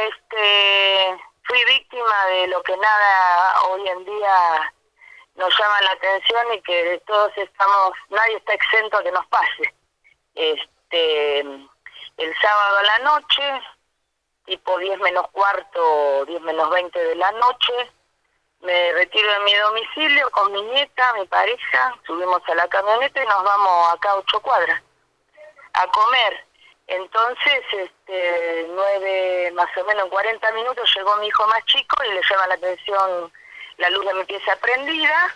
fui víctima de lo que nada hoy en día nos llama la atención y que nadie está exento a que nos pase. El sábado a la noche, tipo 10 menos cuarto, 10 menos 20 de la noche, me retiro de mi domicilio con mi nieta, mi pareja, subimos a la camioneta y nos vamos acá a 8 cuadras a comer. Entonces, 9, más o menos en 40 minutos llegó mi hijo más chico y le llama la atención la luz de mi pieza prendida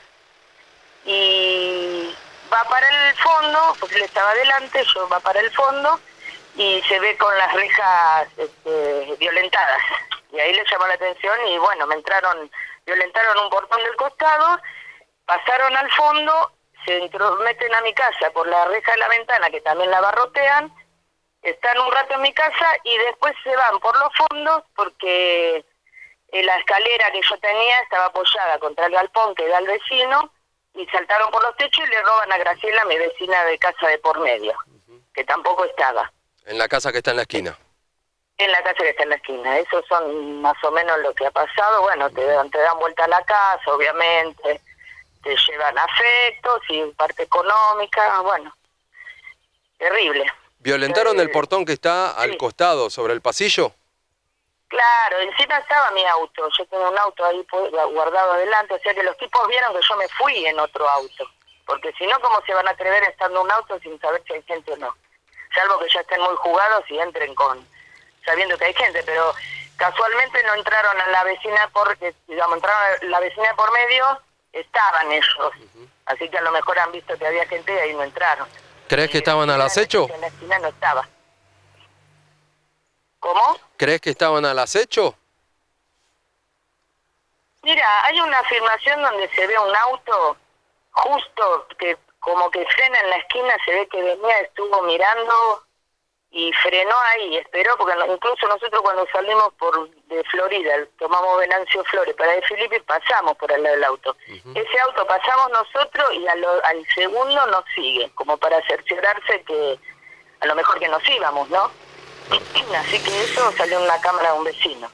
y va para el fondo, porque él estaba adelante, yo va para el fondo y se ve con las rejas violentadas. Y ahí le llamó la atención y bueno, violentaron un portón del costado, pasaron al fondo, se meten a mi casa por la reja de la ventana, que también la abarrotean, están un rato en mi casa y después se van por los fondos porque la escalera que yo tenía estaba apoyada contra el galpón que da el vecino y saltaron por los techos y le roban a Graciela, mi vecina de casa de por medio, que tampoco estaba. En la casa que está en la esquina. En la casa que está en la esquina. Eso son más o menos lo que ha pasado. Bueno, te dan vuelta a la casa, obviamente, te llevan afectos y parte económica, bueno, terrible. ¿Violentaron el portón que está al costado, sobre el pasillo? Claro, encima estaba mi auto, yo tengo un auto ahí guardado adelante, o sea que los tipos vieron que yo me fui en otro auto, porque si no, ¿cómo se van a atrever estando en un auto sin saber si hay gente o no? Salvo que ya estén muy jugados y entren sabiendo que hay gente, pero casualmente no entraron a la vecina entraron a la vecina por medio, estaban ellos, así que a lo mejor han visto que había gente y ahí no entraron. ¿Crees que estaban al acecho? En la esquina no estaba. ¿Cómo? ¿Crees que estaban al acecho? Mira, hay una filmación donde se ve un auto justo que como que frena en la esquina, se ve que venía, estuvo mirando y frenó ahí, esperó, porque incluso nosotros cuando salimos de Florida, tomamos Venancio Flores para de Filipe, pasamos por al lado del auto. Ese auto pasamos nosotros y al segundo nos sigue, como para cerciorarse que a lo mejor que nos íbamos, ¿no? Así que eso salió en una cámara de un vecino.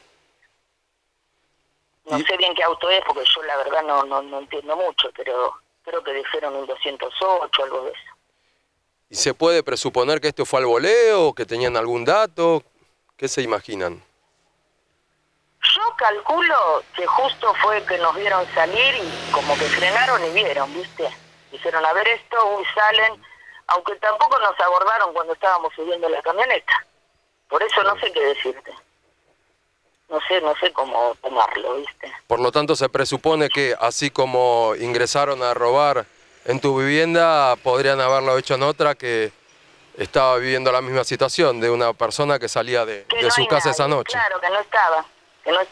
No sé bien qué auto es, porque yo la verdad no entiendo mucho, pero creo que dijeron un 208, algo de eso. ¿Y se puede presuponer que esto fue al voleo, que tenían algún dato? ¿Qué se imaginan? Yo calculo que justo fue que nos vieron salir y como que frenaron y vieron, ¿viste? Dijeron, a ver esto, uy, salen, aunque tampoco nos abordaron cuando estábamos subiendo la camioneta. Por eso no sé qué decirte. No sé cómo tomarlo, ¿viste? Por lo tanto, se presupone que así como ingresaron a robar en tu vivienda, podrían haberlo hecho en otra que estaba viviendo la misma situación, de una persona que salía de su casa esa noche. Claro, que no estaba. Que no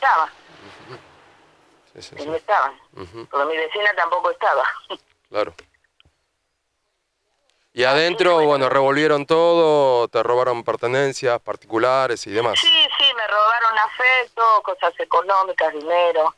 estaban. Porque mi vecina tampoco estaba. Claro. Y adentro, bueno, revolvieron todo, te robaron pertenencias particulares y demás. Sí, me robaron afecto, cosas económicas, dinero,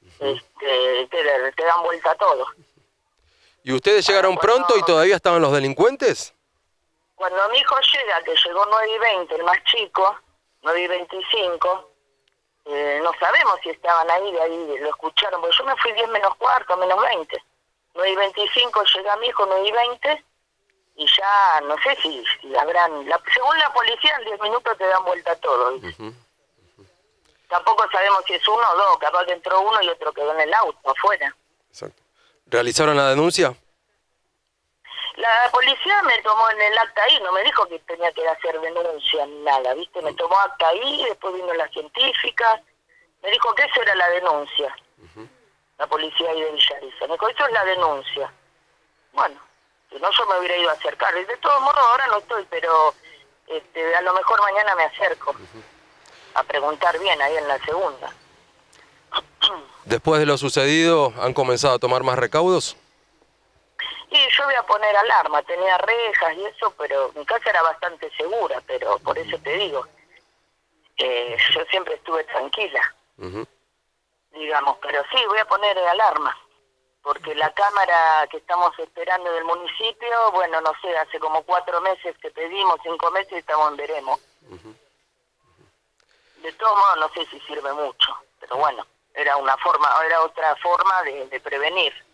te dan vuelta todo. ¿Y ustedes llegaron pronto y todavía estaban los delincuentes? Cuando mi hijo llega, que llegó 9:20, el más chico, 9:25, no sabemos si estaban ahí, de ahí lo escucharon, porque yo me fui 10 menos cuarto, menos 20. 9:25 llega mi hijo, 9:20, y ya no sé si habrán... según la policía, en 10 minutos te dan vuelta todo. Tampoco sabemos si es uno o dos, capaz que entró uno y otro quedó en el auto, afuera. Exacto. ¿Realizaron la denuncia? La policía me tomó en el acta ahí, no me dijo que tenía que hacer denuncia ni nada, ¿viste? Me tomó acta ahí, después vino la científica, me dijo que eso era la denuncia. La policía ahí de Villariza. Me dijo, eso es la denuncia. Bueno, si no yo me hubiera ido a acercar. Y de todos modos ahora no estoy, pero a lo mejor mañana me acerco a preguntar bien ahí en la segunda. Después de lo sucedido, ¿han comenzado a tomar más recaudos? Y yo voy a poner alarma, tenía rejas y eso, pero mi casa era bastante segura, pero por eso te digo, yo siempre estuve tranquila, digamos, pero sí, voy a poner alarma, porque la cámara que estamos esperando del municipio, bueno, no sé, hace como 4 meses que pedimos, 5 meses y estamos en veremos. de todos modos no sé si sirve mucho, pero bueno, era otra forma de prevenir.